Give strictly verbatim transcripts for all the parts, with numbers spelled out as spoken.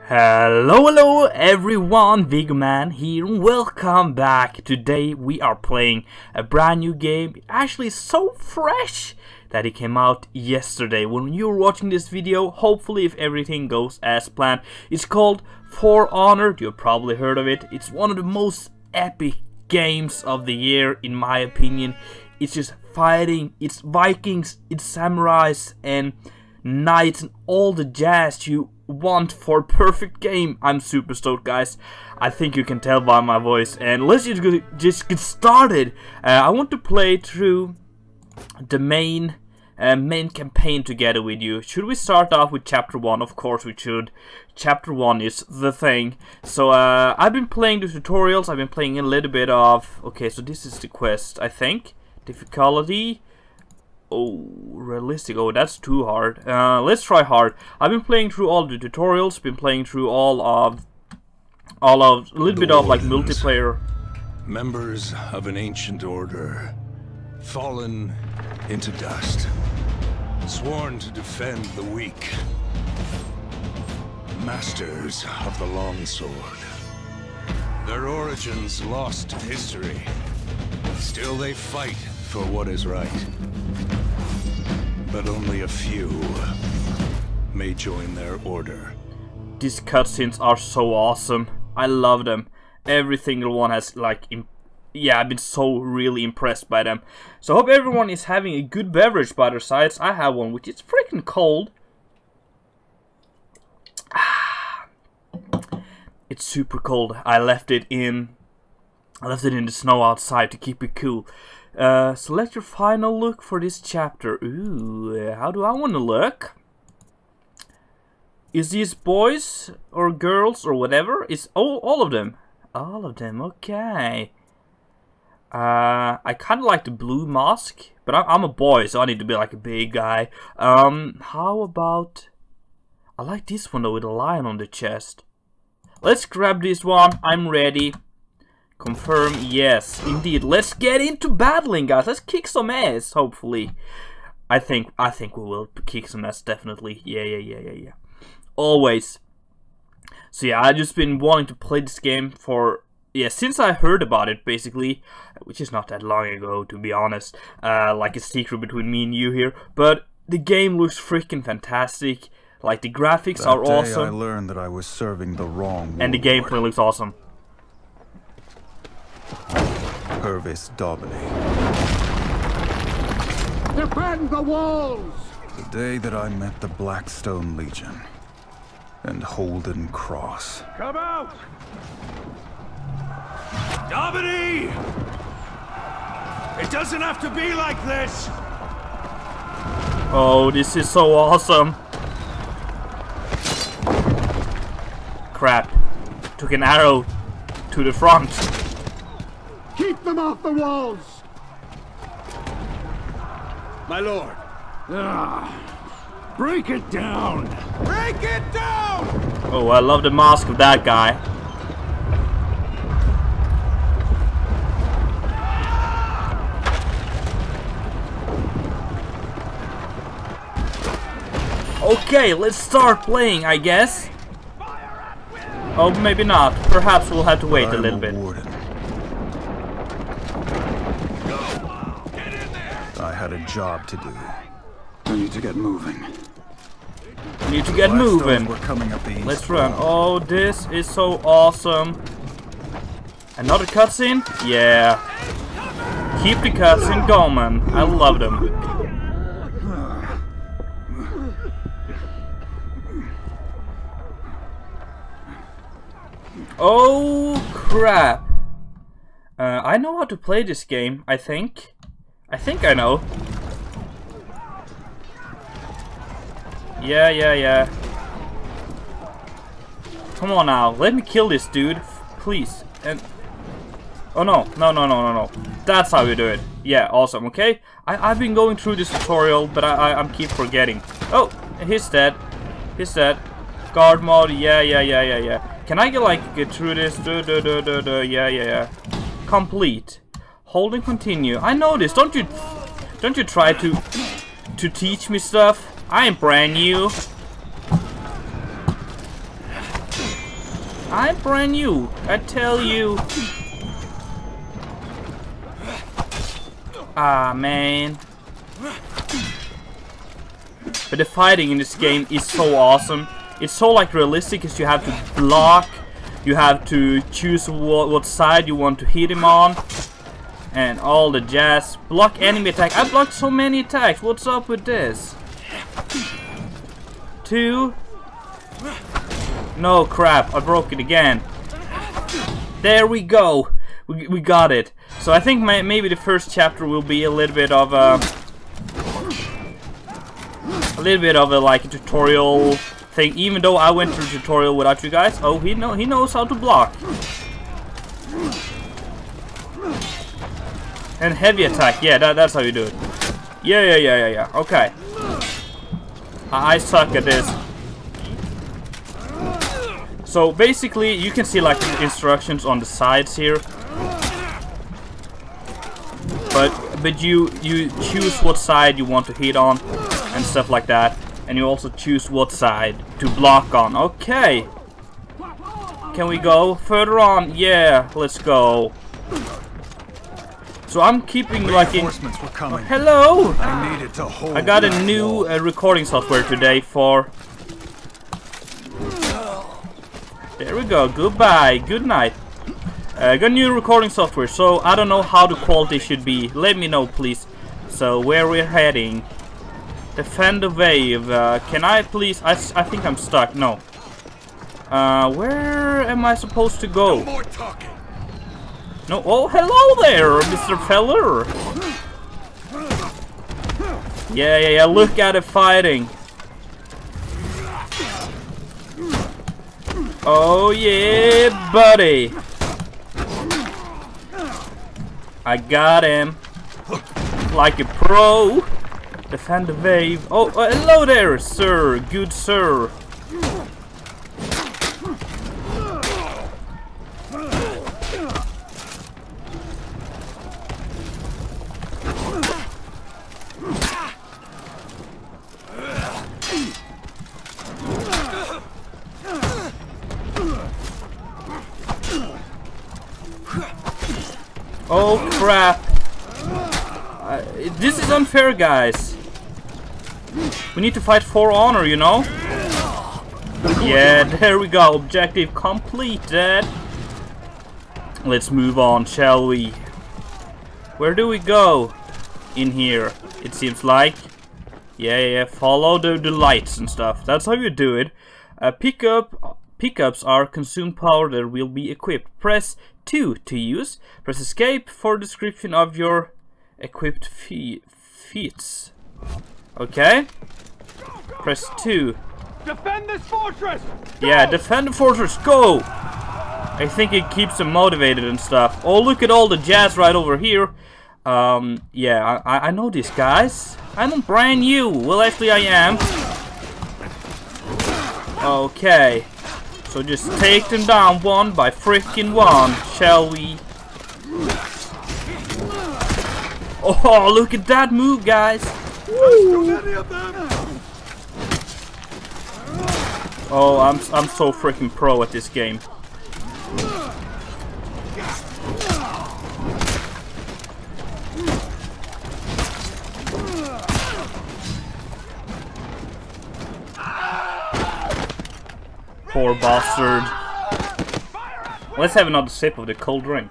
Hello, hello everyone, Viggoman here, welcome back. Today we are playing a brand new game, actually so fresh that it came out yesterday. When you're watching this video, hopefully if everything goes as planned, it's called For Honor. You've probably heard of it. It's one of the most epic games of the year in my opinion. It's just fighting, it's Vikings, it's samurais and knights and all the jazz you want for a perfect game. I'm super stoked, guys. I think you can tell by my voice, and let's just go, just get started. uh, I want to play through the main uh, main campaign together with you. Should we start off with chapter one? Of course we should. Chapter one is the thing. So uh, I've been playing the tutorials, I've been playing a little bit of, okay, so this is the quest, I think. Difficulty, oh, realistic. Oh, that's too hard. Uh, let's try hard. I've been playing through all the tutorials. Been playing through all of, all of a little the bit of like Wardens, multiplayer. Members of an ancient order, fallen into dust, sworn to defend the weak, masters of the longsword. Their origins lost to history. Still, they fight for what is right. But only a few may join their order. These cutscenes are so awesome. I love them. Every single one has like, imp yeah, I've been so really impressed by them. So I hope everyone is having a good beverage by their sides. I have one, which is freaking cold. It's super cold. I left it in. I left it in the snow outside to keep it cool. Uh, select your final look for this chapter. Ooh, how do I want to look? Is these boys or girls or whatever? Is oh, all of them? All of them, okay. Uh, I kind of like the blue mask, but I, I'm a boy, so I need to be like a big guy. Um, how about... I like this one though, with a lion on the chest. Let's grab this one, I'm ready. Confirm, yes, indeed. Let's get into battling, guys. Let's kick some ass, hopefully. I think I think we will kick some ass, definitely. Yeah, yeah, yeah, yeah, yeah. Always. So yeah, I've just been wanting to play this game for, yeah, since I heard about it, basically. Which is not that long ago, to be honest. Uh, like a secret between me and you here. But the game looks freaking fantastic. Like, the graphics that are day awesome. I learned that I was serving the wrong and the warlord. gameplay looks awesome. Purvis Daubeny. Defend the walls! The day that I met the Blackstone Legion and Holden Cross. Come out! Daubeny! It doesn't have to be like this! Oh, this is so awesome. Crap. Took an arrow to the front. Keep them off the walls! My lord! Ah, break it down! Break it down! Oh, I love the mask of that guy. Okay, let's start playing, I guess. Oh, maybe not. Perhaps we'll have to wait a little bit. Warden. I had a job to do. I need to get moving. Need to get Blackstones moving. were coming up the east Let's run. wall. Oh, this is so awesome. Another cutscene? Yeah. Keep the cutscene going. I love them. Oh crap. Uh, I know how to play this game, I think. I think I know. Yeah, yeah, yeah. Come on now, let me kill this dude, please. And oh no, no, no, no, no, no. That's how you do it. Yeah, awesome. Okay, I I've been going through this tutorial, but I, I I'm keep forgetting. Oh, he's dead. He's dead. Guard mode. Yeah, yeah, yeah, yeah, yeah. Can I get like get through this? Do, do, do, do, do. Yeah, yeah, yeah. Complete. Hold and continue. I know this. Don't you? Don't you try to to teach me stuff? I am brand new. I'm brand new, I tell you. Ah, man. But the fighting in this game is so awesome. It's so like realistic because you have to block, you have to choose what, what side you want to hit him on, and all the jazz. Block enemy attack. I blocked so many attacks. What's up with this? Two. No, crap, I broke it again. There we go. We, we got it. So I think my, maybe the first chapter will be a little bit of a a little bit of a like a tutorial thing. Even though I went through a tutorial without you guys. Oh, he know he knows how to block. And heavy attack. Yeah, that, that's how you do it. Yeah, yeah, yeah, yeah, yeah. Okay. I, I suck at this. So basically, you can see like the instructions on the sides here. But but you you choose what side you want to hit on and stuff like that, and you also choose what side to block on. Okay. Can we go further on? Yeah, let's go. So I'm keeping like in. Reinforcements were coming. Oh, hello. I needed to hold I got a that new wall. uh, recording software today for. There we go. Goodbye. Good night. I uh, got new recording software, so I don't know how the quality should be. Let me know, please. So where we're heading? Defend the wave. Uh, can I please? I, I think I'm stuck. No. Uh, where am I supposed to go? No more talking. No. Oh, hello there, Mister Feller. Yeah, yeah, yeah. Look at it fighting. Oh yeah, buddy. I got him. Like a pro. Defend the wave. Oh, uh, hello there, sir. Good sir. Oh crap. Uh, this is unfair, guys. We need to fight for honor, you know? Yeah, there we go. Objective completed. Let's move on, shall we? Where do we go? In here, it seems like. Yeah, yeah, follow the, the lights and stuff. That's how you do it. Uh, pickup, pickups are consumed power that will be equipped. Press two to use. Press escape for description of your equipped fe feats. Okay. Press two. Defend this fortress! Yeah, defend the fortress, go! I think it keeps them motivated and stuff. Oh, look at all the jazz right over here. Um, yeah, I, I know these guys. I'm brand new. Well, actually I am. Okay. So just take them down one by freaking one, shall we? Oh, look at that move, guys. Woo. Oh, I'm I'm so freaking pro at this game. Poor bastard. Let's have another sip of the cold drink.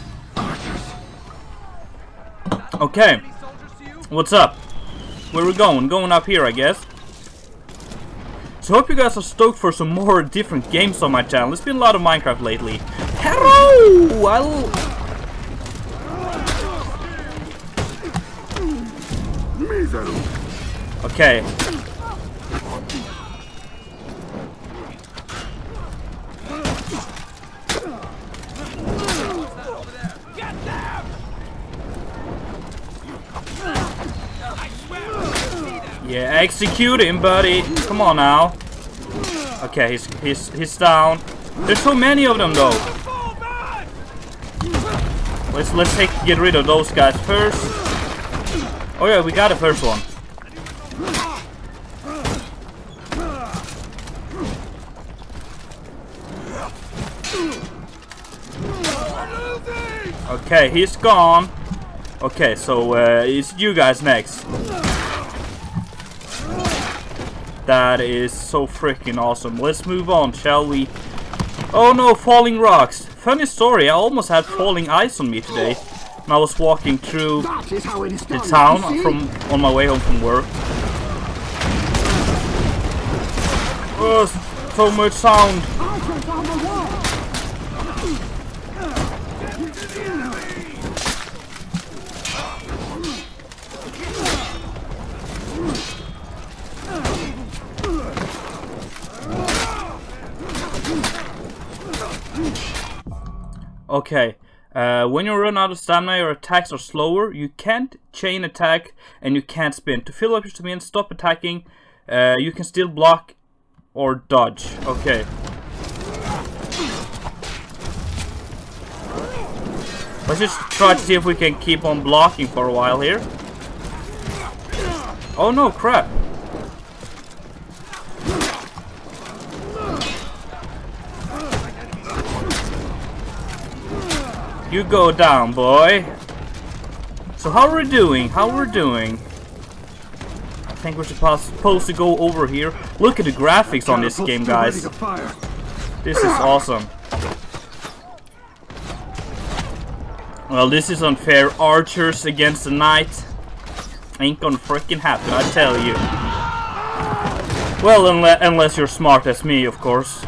Okay. What's up? Where we going? Going up here, I guess. So hope you guys are stoked for some more different games on my channel. There's been a lot of Minecraft lately. Hello! I'll... Okay. Yeah, execute him, buddy. Come on now. Okay, he's he's he's down. There's so many of them, though. Let's let's take get rid of those guys first. Oh yeah, we got the first one. Okay, he's gone. Okay, so uh, it's you guys next. That is so freaking awesome. Let's move on, shall we? Oh no, falling rocks. Funny story, I almost had falling ice on me today. And I was walking through the town from on my way home from work. Oh, so much sound. Okay, uh, when you run out of stamina, your attacks are slower. You can't chain attack and you can't spin. To fill up your stamina, stop attacking. Uh, you can still block or dodge. Okay. Let's just try to see if we can keep on blocking for a while here. Oh no, crap. You go down, boy. So how are we doing? How are we doing? I think we're supposed to go over here. Look at the graphics on this game, guys. This is awesome. Well, this is unfair. Archers against the knight. Ain't gonna freaking happen, I tell you. Well, unle unless you're smart as me, of course.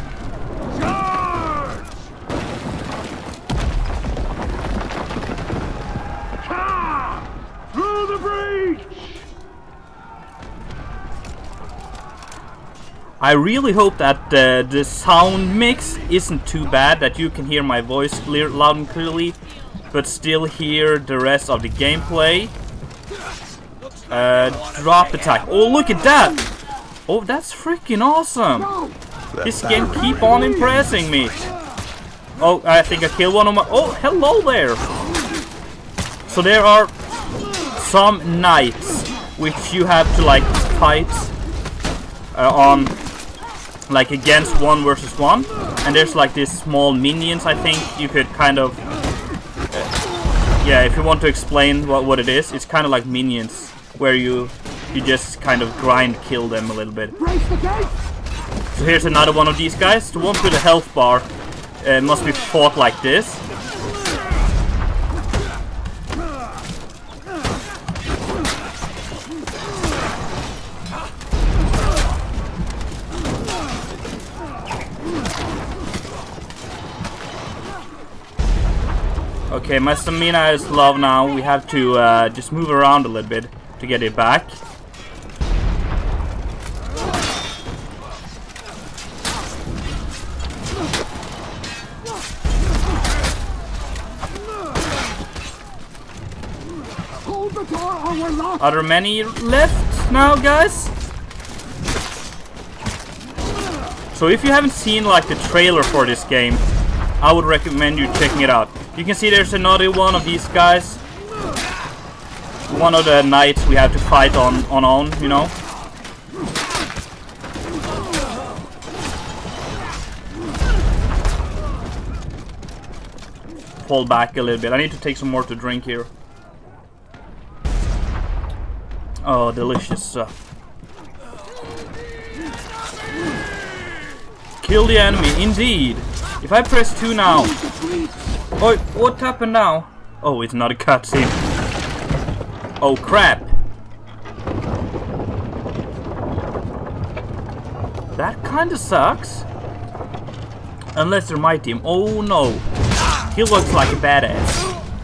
I really hope that uh, the sound mix isn't too bad, that you can hear my voice clear, loud and clearly, but still hear the rest of the gameplay. Uh, drop attack. Oh, look at that! Oh, that's freaking awesome! This game keep on impressing me. Oh, I think I killed one of my... Oh, hello there! So there are some knights which you have to like fight uh, on, like against one versus one, and there's like these small minions. I think you could kind of uh, yeah, if you want to explain what, what it is, it's kind of like minions where you you just kind of grind kill them a little bit. So here's another one of these guys. The one with the health bar uh, must be fought like this. Okay, my stamina is low now. We have to uh, just move around a little bit to get it back. Are there many left now, guys? So if you haven't seen like the trailer for this game, I would recommend you checking it out. You can see there's another one of these guys. One of the knights we have to fight on on own, you know. Fall back a little bit. I need to take some more to drink here. Oh, delicious stuff. Kill the enemy, indeed. If I press two now. Oh, what happened now? Oh, it's not a cutscene. Oh, crap. That kinda sucks. Unless they're my team. Oh no. He looks like a badass.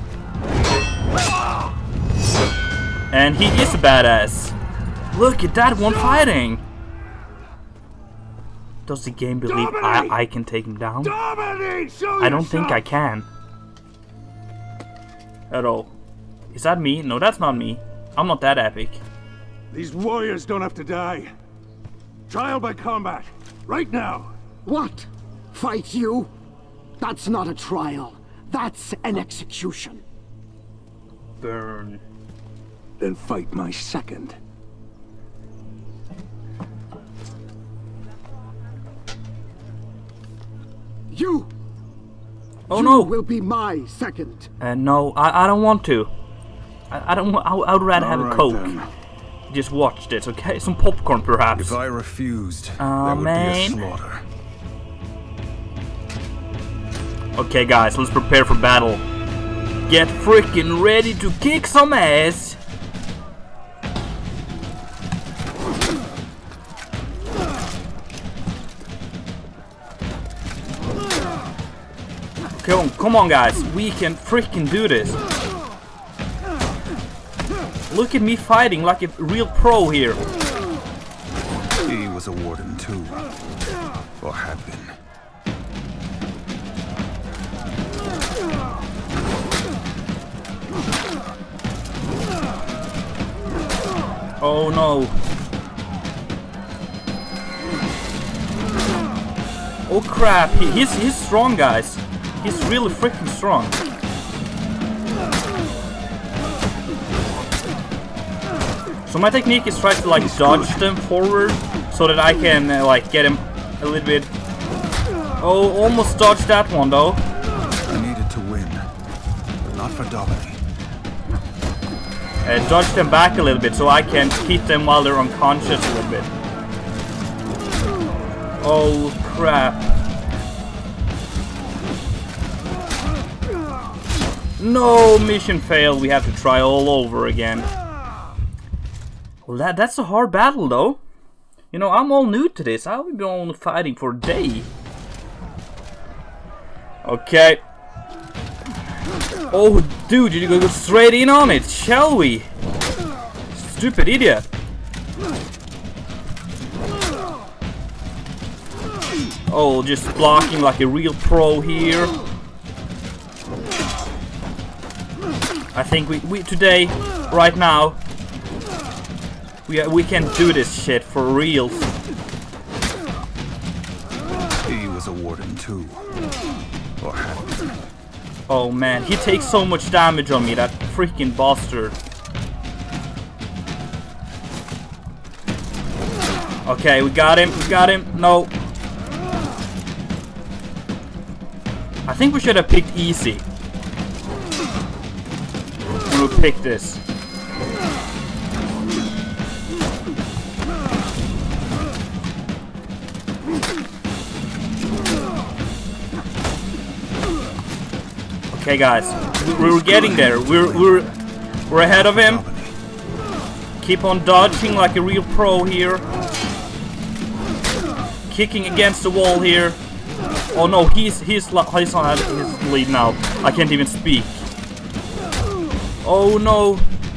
And he is a badass. Look at that one fighting. Does the game believe I, I can take him down? I don't think I can. At all. Is that me? No, that's not me. I'm not that epic. These warriors don't have to die. Trial by combat. Right now. What? Fight you? That's not a trial. That's an execution. Burn. Then fight my second. You! Oh you no! will be my second. Uh, no, I, I don't want to. I, I don't want. I, I would rather have All a right, Coke. then. Just watch this, okay? Some popcorn, perhaps. If I refused, Aw, there would man. be a slaughter. Okay, guys, let's prepare for battle. Get freaking ready to kick some ass. Come on, come on, guys. We can freaking do this. Look at me fighting like a real pro here. He was a warden too, or had been. Oh no. Oh crap, he, he's, he's strong, guys. He's really freaking strong. So my technique is try to like dodge them forward so that I can uh, like get him a little bit. Oh, almost dodged that one though. I needed to win, but not for Dominic. Uh, dodge them back a little bit so I can hit them while they're unconscious a little bit. Oh crap. No, mission failed. We have to try all over again. Well, that, that's a hard battle though. You know, I'm all new to this. I've been only fighting for a day. Okay. Oh, dude, you go straight in on it, shall we? Stupid idiot. Oh, just blocking like a real pro here. I think we, we today, right now, we, we can do this shit for real. He was a warden too, or had been. Oh man, he takes so much damage on me, that freaking bastard. Okay, we got him, we got him. No. I think we should have picked easy. When we picked this. Okay, guys, we, we're getting there. We're we're we're ahead of him. Keep on dodging like a real pro here. Kicking against the wall here. Oh no, he's he's he's on his lead now. I can't even speak. Oh no.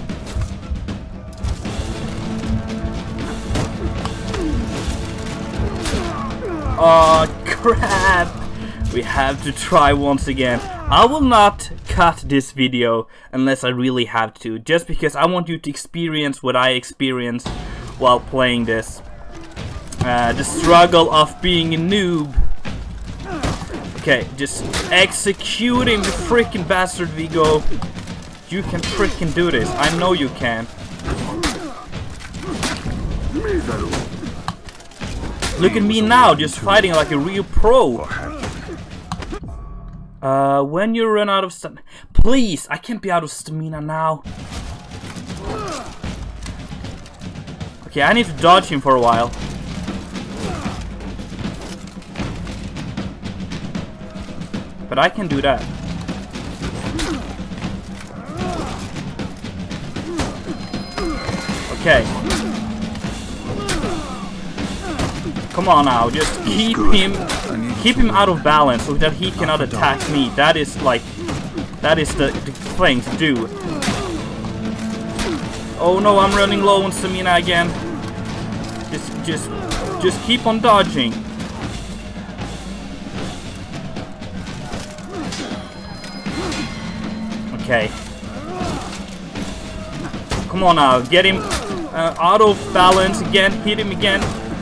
Oh crap. We have to try once again. I will not cut this video unless I really have to, just because I want you to experience what I experienced while playing this. Uh, the struggle of being a noob. Okay, just executing the freaking bastard, Vigo. You can freaking do this. I know you can. Look at me now, just fighting like a real pro. Uh, when you run out of stamina, please, I can't be out of stamina now. Okay, I need to dodge him for a while. But I can do that. Okay. Come on now, just keep him keep him out of balance so that he cannot attack me. That is like that is the, the thing to do. Oh no, I'm running low on stamina again. Just just just keep on dodging. Okay. Come on now, get him uh, out of balance again, hit him again.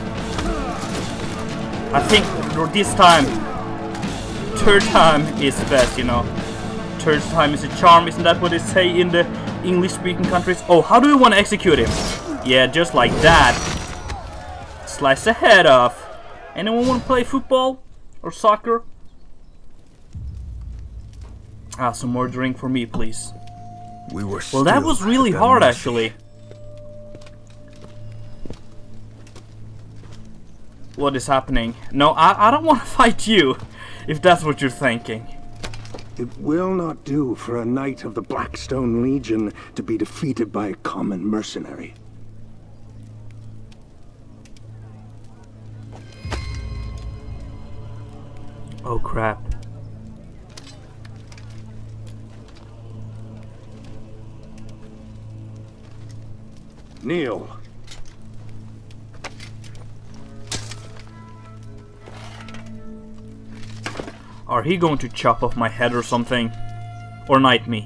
I think this time, third time is the best, you know. Third time is a charm, isn't that what they say in the English-speaking countries? Oh, how do we want to execute him? Yeah, just like that. Slice the head off. Anyone want to play football or soccer? Ah, some more drink for me, please. We were Well, that still was really at their hard, mercy. actually. What is happening? No, I, I don't want to fight you, if that's what you're thinking. It will not do for a knight of the Blackstone Legion to be defeated by a common mercenary. Oh crap. Kneel. Are he going to chop off my head or something? Or knight me?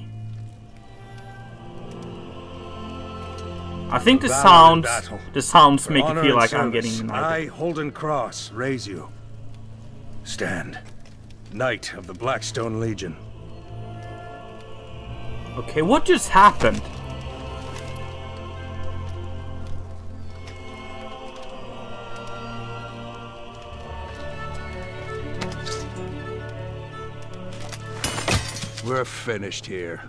I think the Valor in sounds battle. the sounds For make it honor feel and like I'm service, getting I, knighted. Holden Cross, raise you. Stand. Knight of the Blackstone Legion. Okay, what just happened? We're finished here.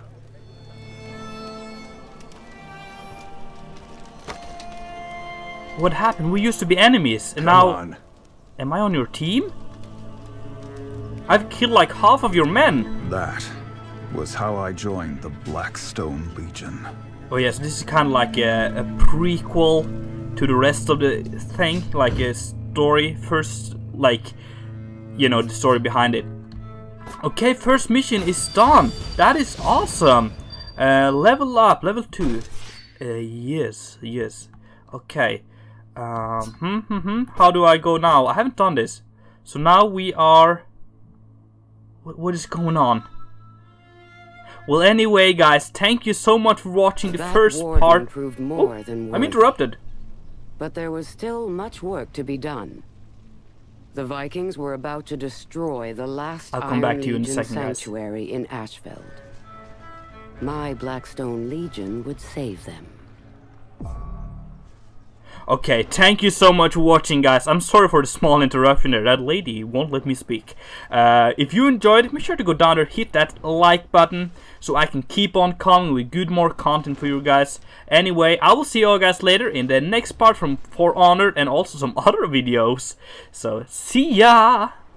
What happened? We used to be enemies, and Come now... on. Am I on your team? I've killed like half of your men. That was how I joined the Blackstone Legion. Oh yes, this is kind of like a, a prequel to the rest of the thing, like a story. First, like, you know, the story behind it. Okay, first mission is done. That is awesome. Uh, level up, level two. Uh, yes, yes. Okay. Um, hmm, hmm, hmm. How do I go now? I haven't done this. So now we are... What, what is going on? Well, anyway, guys, thank you so much for watching the That first warden part. proved more Oh, than I'm worthy. interrupted. But there was still much work to be done. The Vikings were about to destroy the last I'll come Iron back to you in a Legion second, guys. sanctuary in Ashfeld. My Blackstone Legion would save them. Okay, thank you so much for watching, guys. I'm sorry for the small interruption there. That lady won't let me speak. Uh, if you enjoyed it, make sure to go down there, hit that like button, so I can keep on coming with good more content for you guys. Anyway, I will see you all guys later in the next part from For Honor and also some other videos. So, see ya!